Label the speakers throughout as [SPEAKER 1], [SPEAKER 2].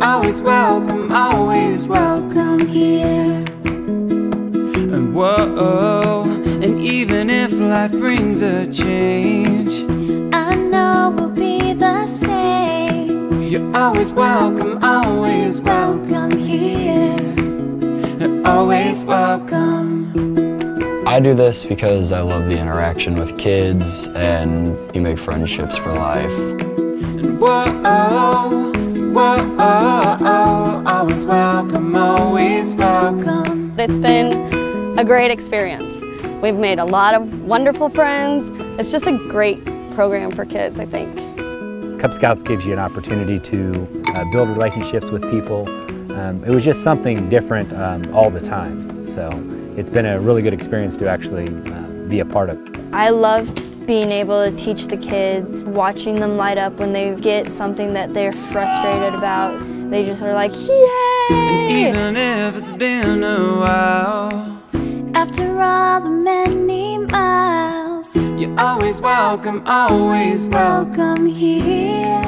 [SPEAKER 1] always welcome here. And whoa, and even if life brings a change,
[SPEAKER 2] I know we'll be the same.
[SPEAKER 1] you're always welcome here. Always welcome.
[SPEAKER 3] I do this because I love the interaction with kids, and you make friendships for life.
[SPEAKER 1] And whoa, always welcome, always welcome.
[SPEAKER 4] It's been a great experience. We've made a lot of wonderful friends. It's just a great program for kids, I think.
[SPEAKER 5] Cub Scouts gives you an opportunity to build relationships with people. It was just something different all the time. So it's been a really good experience to actually be a part of.
[SPEAKER 6] I love being able to teach the kids, watching them light up when they get something that they're frustrated about. They just are like, yay!
[SPEAKER 1] And even if it's been a while,
[SPEAKER 2] after all the many miles,
[SPEAKER 1] you're always welcome here.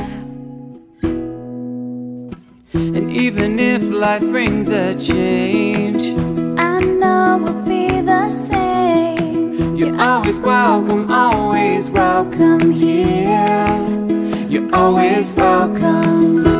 [SPEAKER 1] And even if life brings a change,
[SPEAKER 2] I know we'll be the same.
[SPEAKER 1] you're always welcome here. You're always welcome.